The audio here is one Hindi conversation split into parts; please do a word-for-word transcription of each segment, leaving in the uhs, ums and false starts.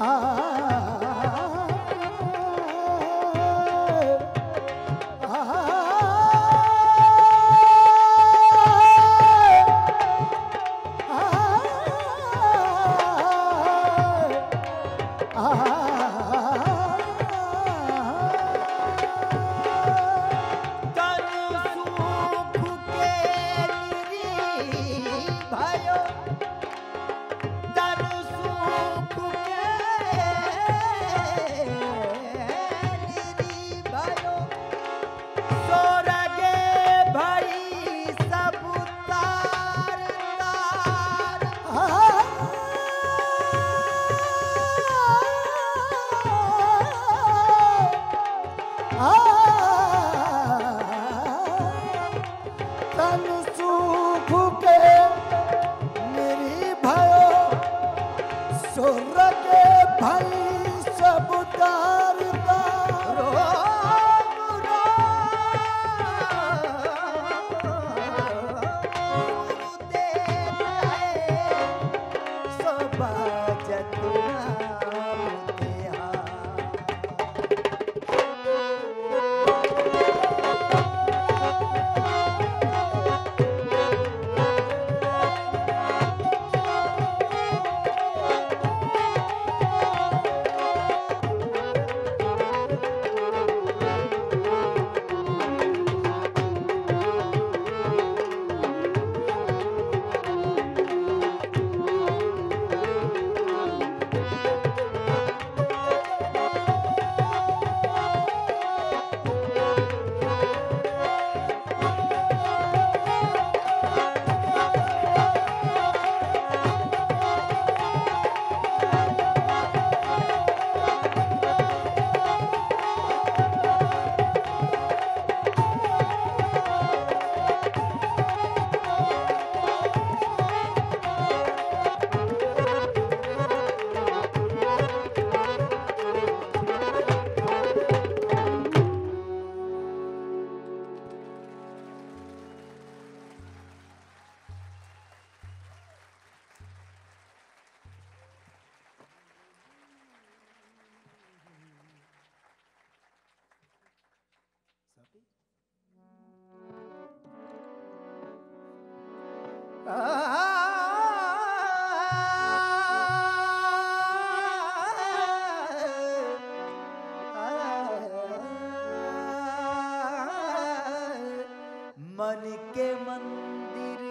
मन के मंदिर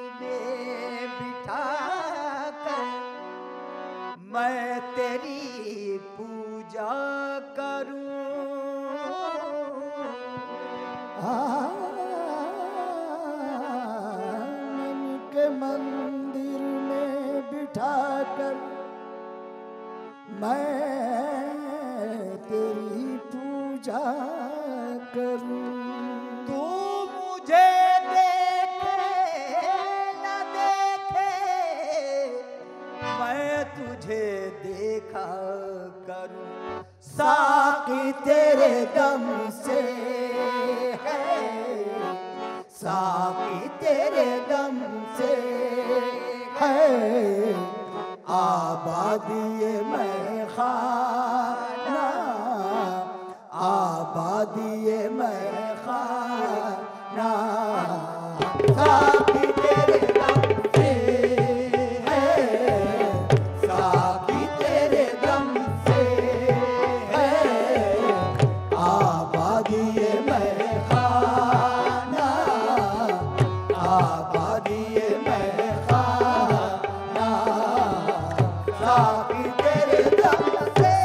में बिठा कर मैं तेरी पूजा करूं। मन के मंदिर में बिठा कर मैं तेरी पूजा करूं। तू मुझे तुझे देखा करूं। साकी तेरे दम से है, साकी तेरे दम से है आबादी मैं खाना, आबादी मैं खाना। साकी तेरे दम से साकी तेरे दम से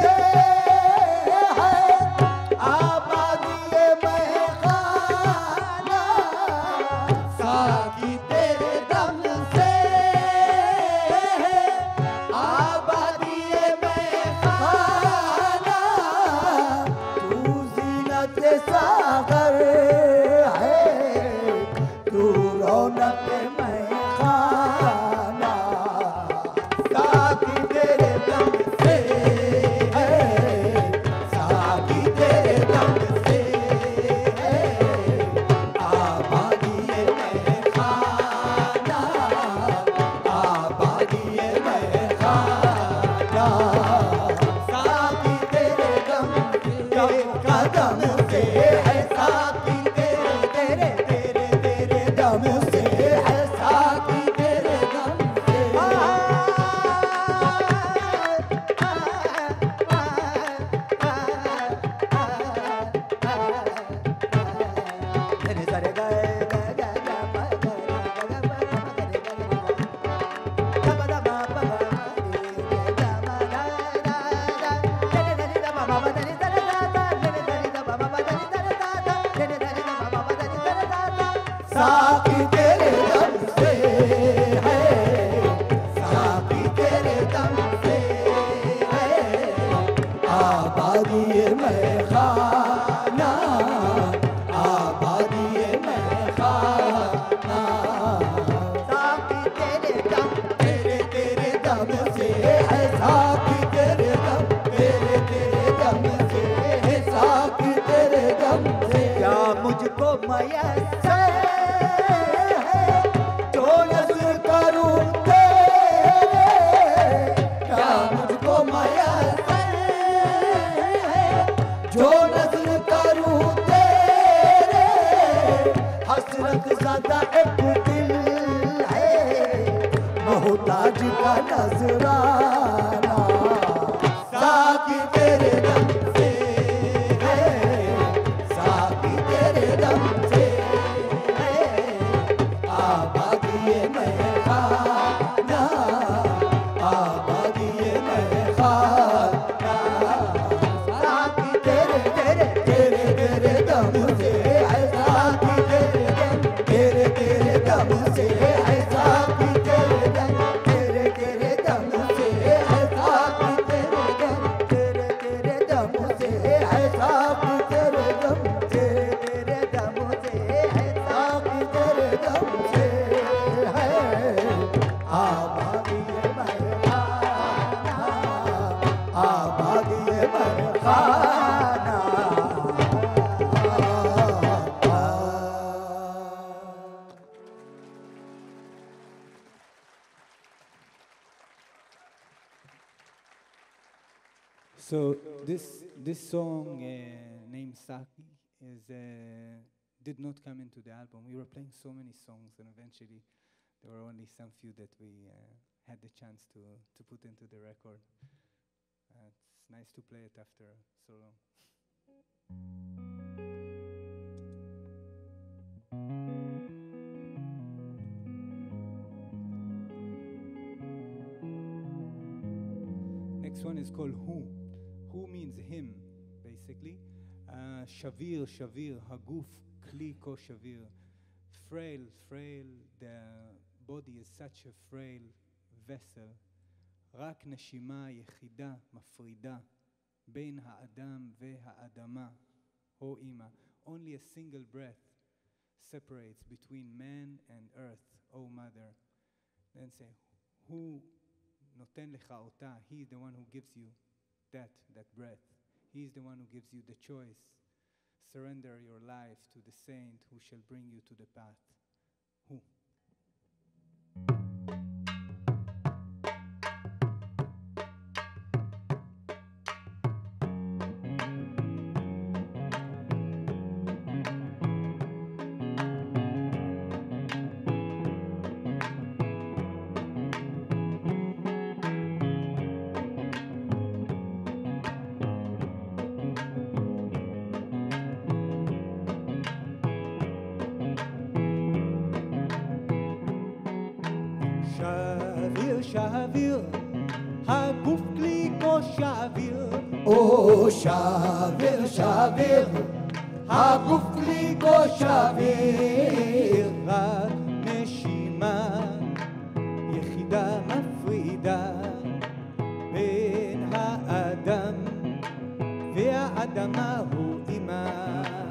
आबादी में खाना आबादी में खाना साकी तेरे दम तेरे तेरे दम से है साकी तेरे दम तेरे तेरे दम से है साकी तेरे दम से क्या मुझको मयस्सर है जो नज़र करूं तेरे क्या मुझको मयस्सर है जो नज़र करूं तेरे हसरत ज़्यादा एक दिल है मोहताज का नजराना साकी तेरे दम से है साकी तेरे दम से है आबादी में खाना आबादी में खाना साकी तेरे तेरे तेरे तेरे दम से है साकी तेरे दम तेरे तेरे दम से है साकी तेरे दम तेरे तेरे दम से है साकी तेरे दम तेरे तेरे दम से है साकी तेरे दम तेरे तेरे दम से है साकी तेरे दम से है आबादी में खाना आबादी में खाना So this this song uh, named Saki is uh, did not come into the album. We were playing so many songs, and eventually there were only some few that we uh, had the chance to to put into the record. Uh, it's nice to play it after so long. Next one is called Who. Who means him, basically. Uh, Shavir, Shavir, Haguf, Kli ko Shavir. Frail, frail, the body is such a frail vessel. רק נשימה יחידה מפרידה בין האדם והאדמה, או אימא. Only a single breath separates between man and earth, O mother. Then say, who נותן לך אותה? He is the one who gives you that, that breath. He is the one who gives you the choice. Surrender your life to the saint who shall bring you to the path. Who? Shavir, הגוף כלי כה שביר. או שביר, שביר, הגוף כלי כה שביר. רק נשימה יחידה מפרידה בין האדם והאדמה הוא אימה.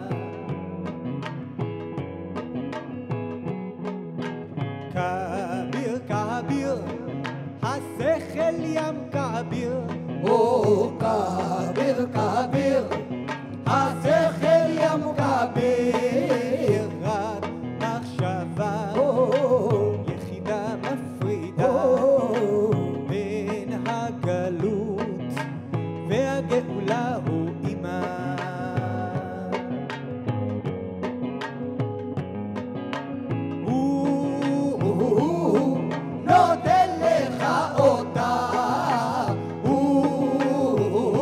כביר, כביר, השכל ים כביר. או כביר, כביר, השכל ים כביר. רק מחשבה יחידה מפרידה בין הגלות והגאולה הוא אימה. נותן לך אותה, הוא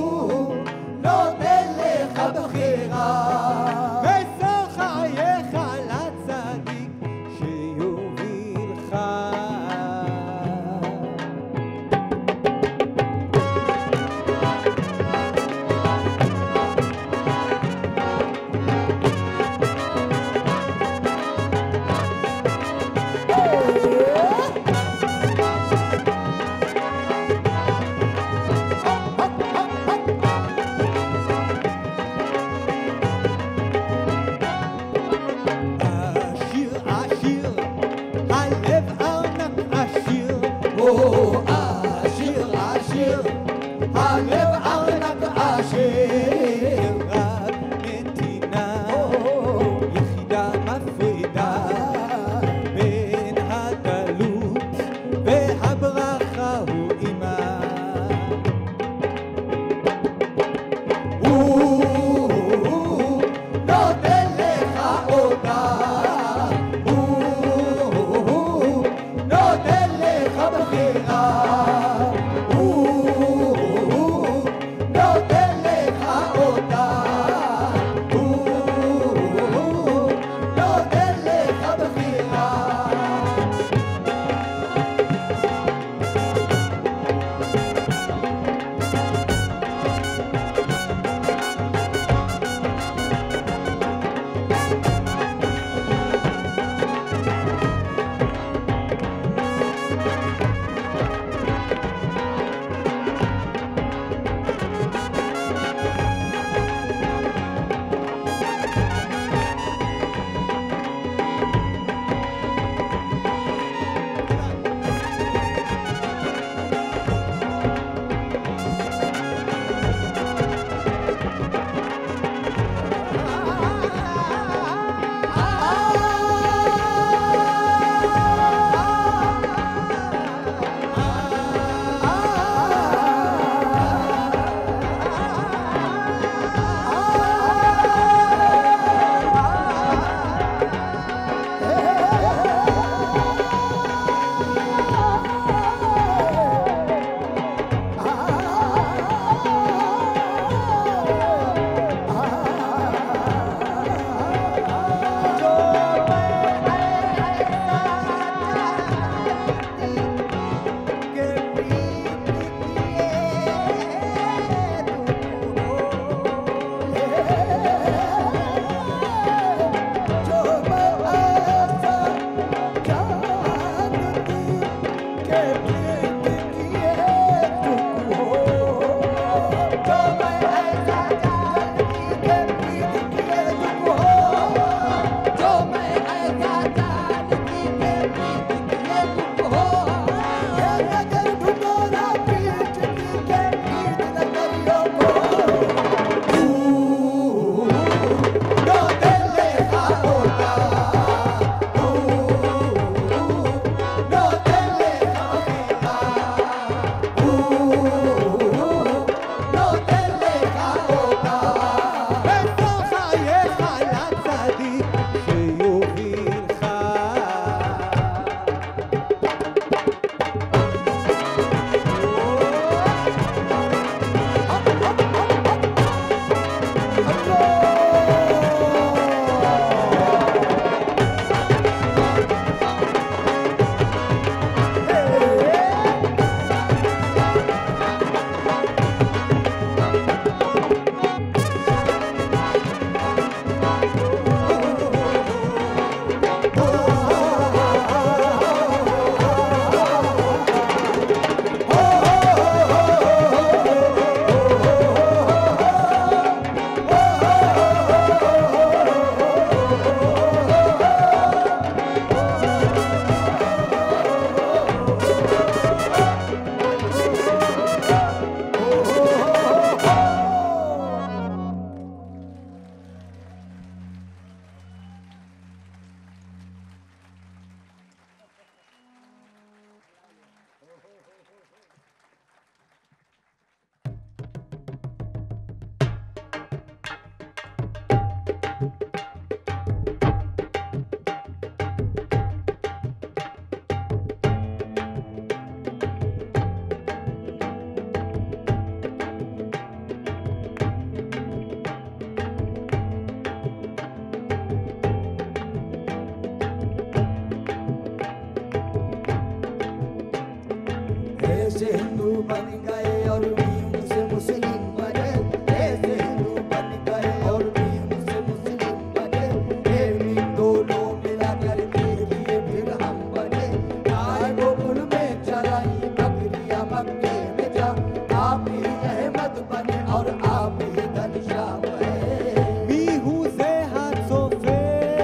बन गए और भी उनसे मुस्लिम बने, ऐसे हिंदू बन गए और भी उनसे मुस्लिम बने, प्रेमी दोनों मिलाकर देखिए फिर हम बने, आए गोकुल में चराई बकरियां मक्के में जा, आप ही अहमद बने और आप ही घनश्याम है। מי הוא זה הצופה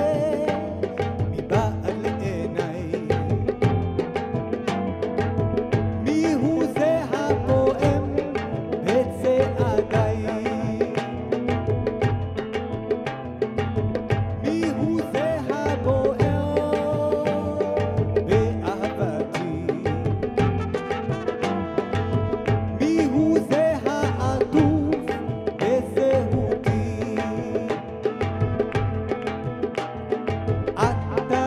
מבעל עיניים? מי הוא זה הפועם בצעדיי? מי הוא זה הבוער באהבתי? מי הוא זה העטוף בזהותי? אתה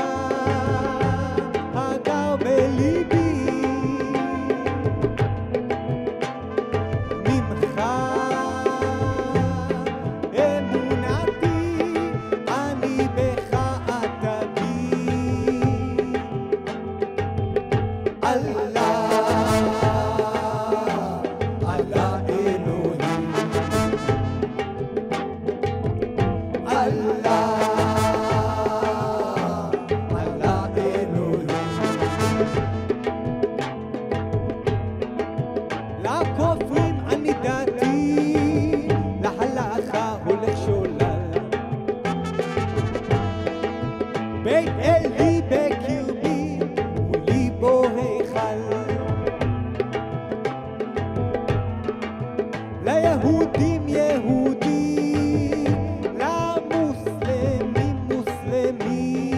הגר בליבי, ממך אמונתי, אני בך אתבי. Allah, Allah Elohim, Allah, Allah Elohim. לכופרים אני דתי, להלכה הולך שולל. בית אלי בקרבי, וליבו היכל. ליהודים יהודי, למוסלמים מוסלמי.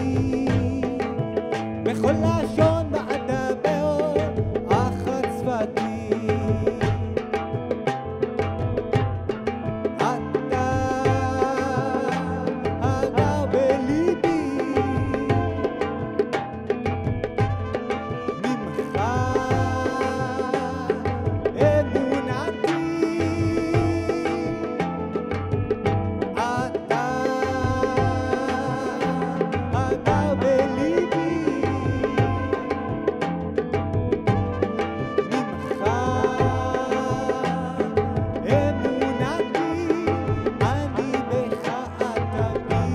בכל לשון ואדבר אחת שפתי. אתה הגר בליבי, ממך אמונתי. אתה הגר בליבי, ממך אמונתי, אני בך אתבי.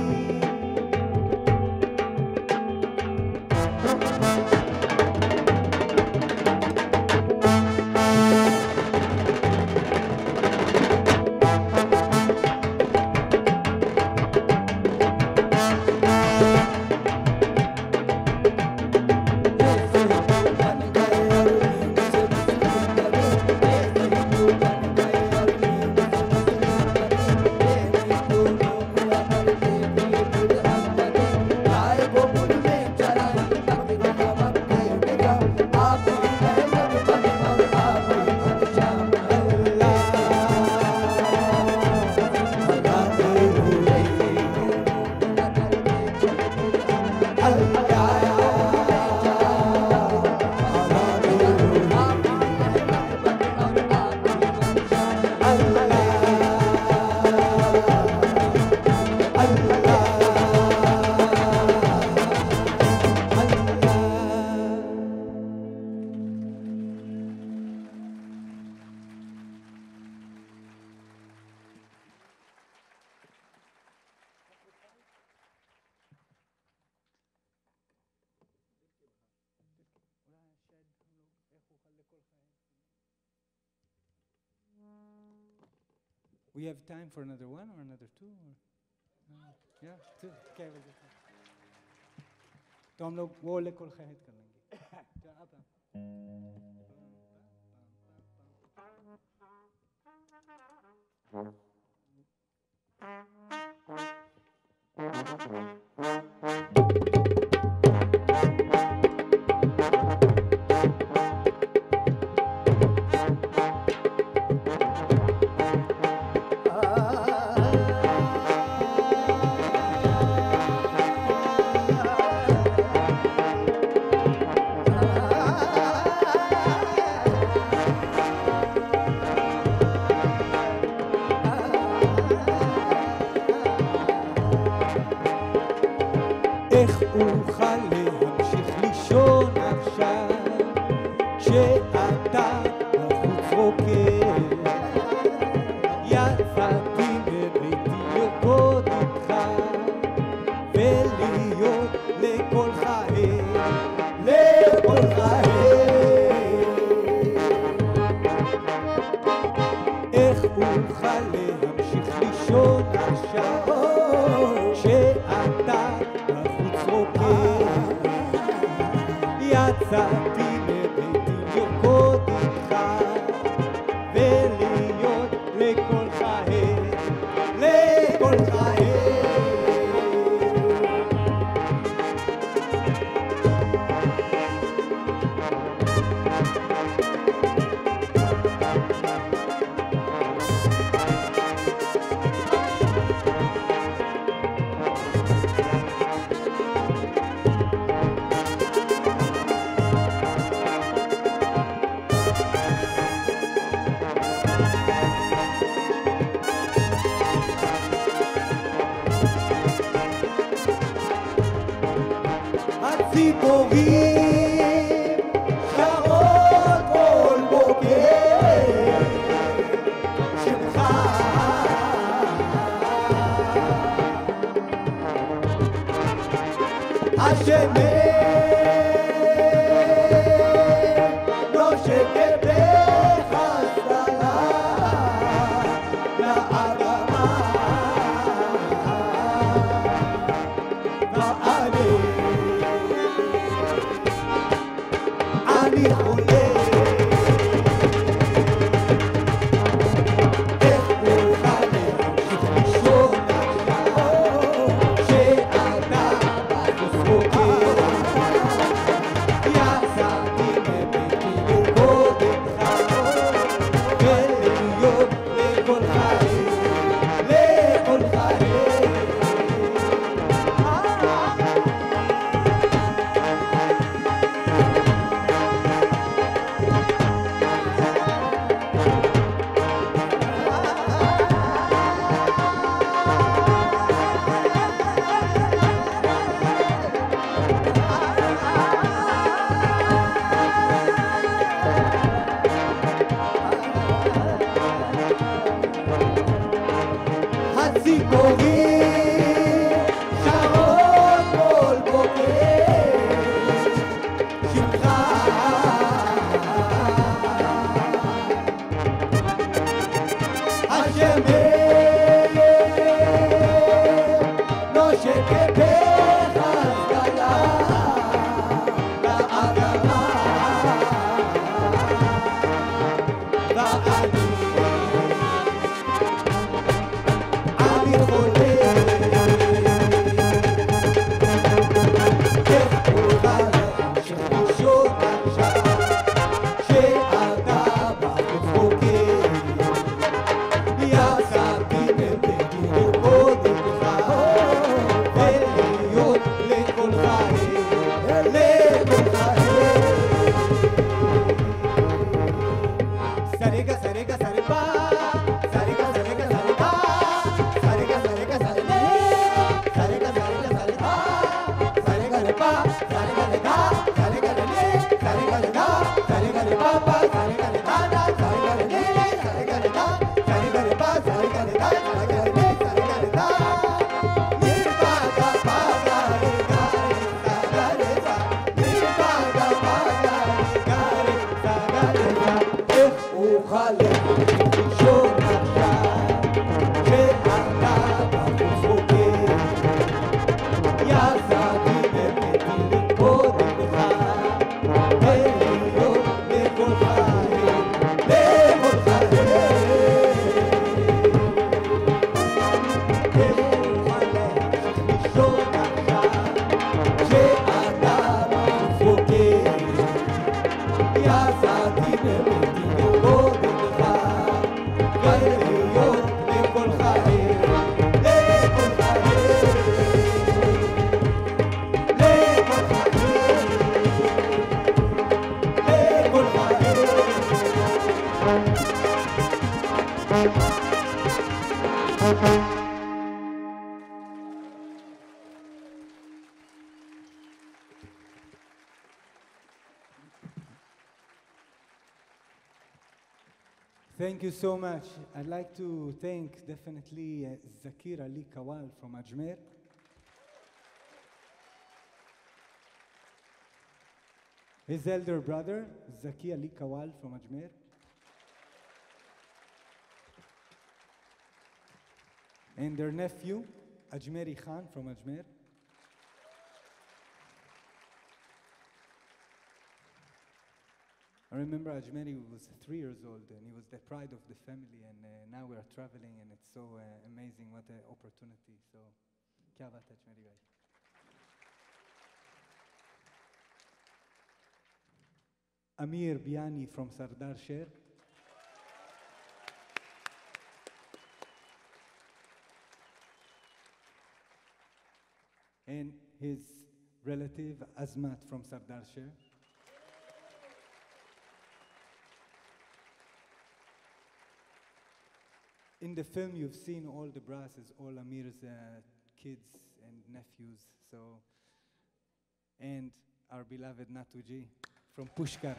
We have time for another one or another two? Or? Uh, yeah, two. Okay, we'll get that. तो हम लोग वो लेकर खैर कर लेंगे. तो आप Ah אוכל להמשיך לישון עכשיו כשאתה בחוץ רוקד. יצאתי לביתי לרקוד איתך ולהיות לכל חיי, לכל חיי. הציפורים שרות כל בוקר שמך, השמש נושקת בחזרה לאדמה ואני אני חולה איך אוכל להמשיך לישון עכשיו שאתה בחוץ רוקד. יצאתי מביתי לרקוד איתך ולהיות לכל חיי, לכל חיי. הציפורים שרות כל בוקר שמך, השמש נושקת בחזרה לאדמה ואני אני חולה איך אוכל להמשיך לישון עכשיו שאתה בחוץ רוקד. יצאתי מביתי לרקוד איתך ולהיות לכל חיי, לכל חיי. סריגה סריגה סריבה סריגה סריגה סריבה סריגה סריגה סריבה סריגה סריגה סריבה סריגה לפה סריגה לדה סריגה ללי סריגה לדה סריגה לפאפה סריגה לדנה סריגה ללי סריגה לדה סריגה לפה סריגה לדה סריגה ללי סריגה לדה נרפגה פגה ריגה ריגה ריגה נרפגה פגה ריגה ריגה ריגה. איך אוכל להמשיך לישון עכשיו שאתה בחוץ רוקד. יצאתי לביתי לרקוד איתך ולהיות לכל חיי, לכל חיי. איך אוכל להמשיך לישון עכשיו שאתה בחוץ רוקד. יצאתי לביתי לרקוד איתך ולהיות לכל חיי, לכל חיי, לכל חיי, לכל חיי. Thank you so much. I'd like to thank definitely uh, Zakir Ali Qawwali from Ajmer. His elder brother, Zaki Ali Qawwali from Ajmer. And their nephew, Ajmeri Khan from Ajmer. I remember Ajmeri was three years old and he was the pride of the family, and uh, now we are traveling and it's so uh, amazing, what an opportunity. So, kya baat hai Ajmeri bhai. Amir Biani from Sardar Sher. And his relative Azmat from Sardar Sher. In the film, you've seen all the brasses, all Amir's uh, kids and nephews. So, and our beloved Natuji from Pushkar.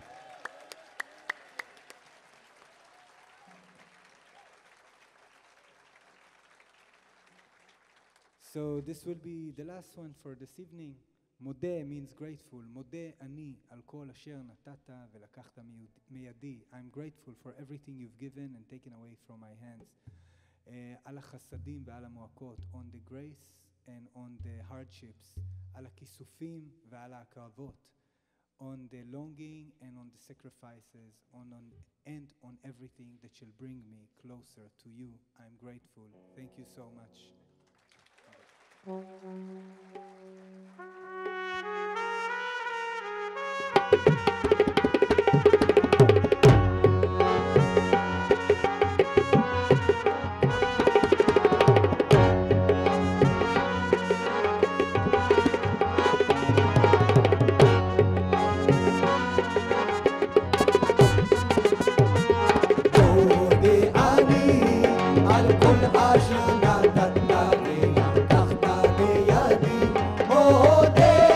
So this will be the last one for this evening. Modeh means grateful. Modeh ani al kol asher natata velakachta miyadi. I'm grateful for everything you've given and taken away from my hands. Al chasadim ve'al muakot, on the grace and on the hardships. Al kisufim ve'al akravot, on the longing and on the sacrifices, on, on and on everything that shall bring me closer to you. I'm grateful. Thank you so much. Oh,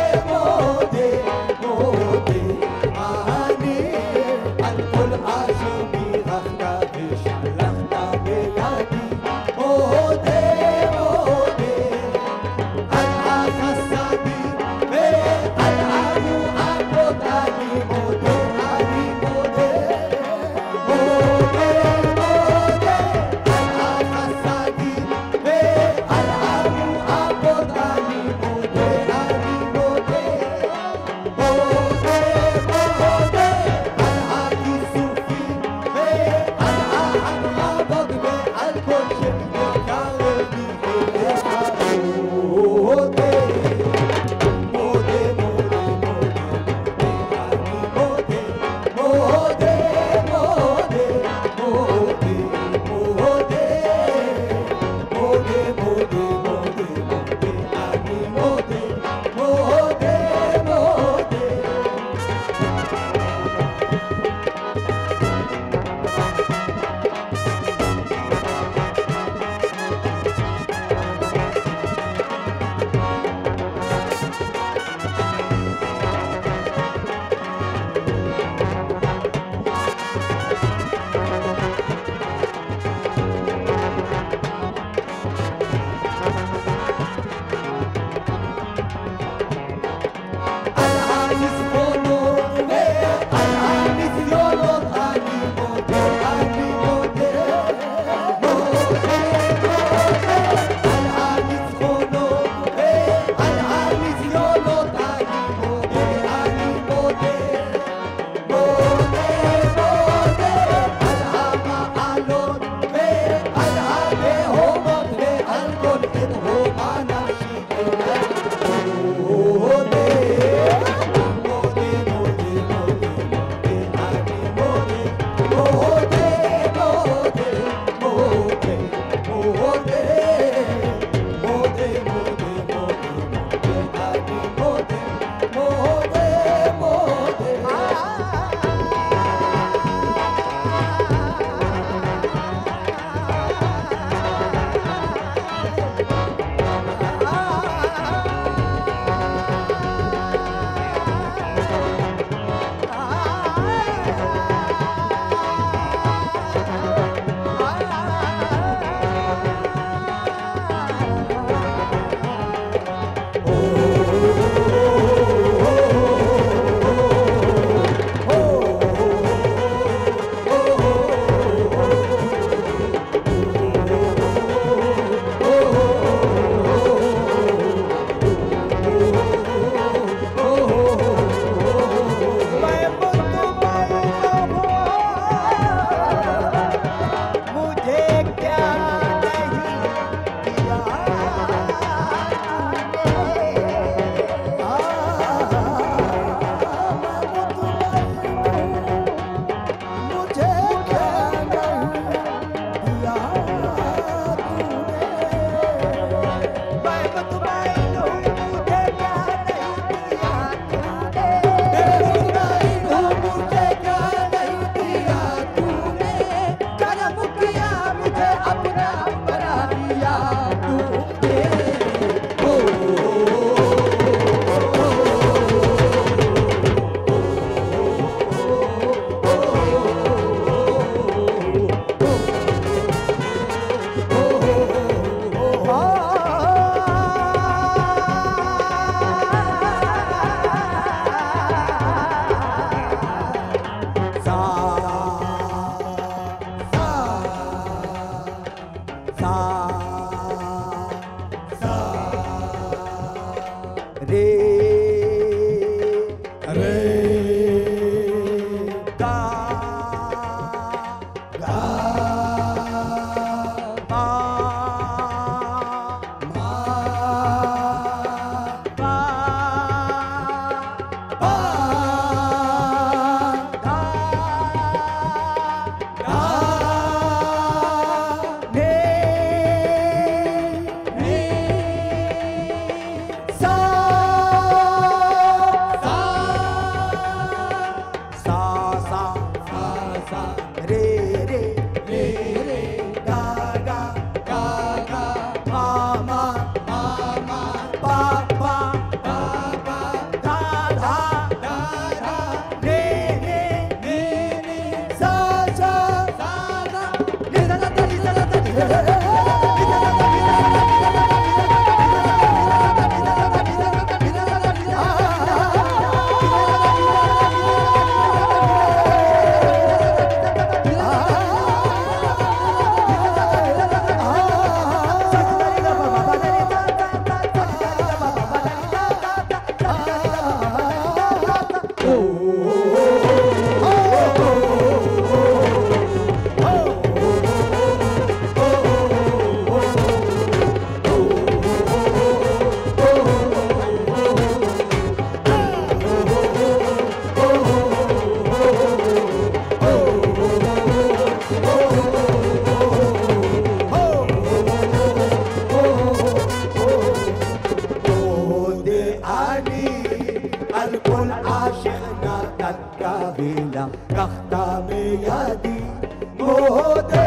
عاشقنا قد قابلنا كختام يدي مهدي